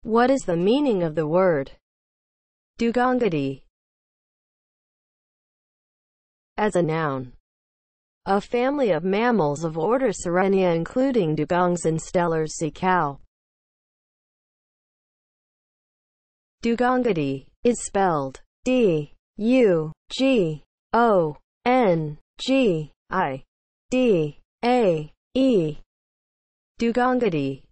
What is the meaning of the word DUGONGIDAE as a noun? A family of mammals of order Sirenia including dugongs and Stellers. See cow. DUGONGIDAE is spelled D-U-G-O-N-G-I-D-A-E. DUGONGIDAE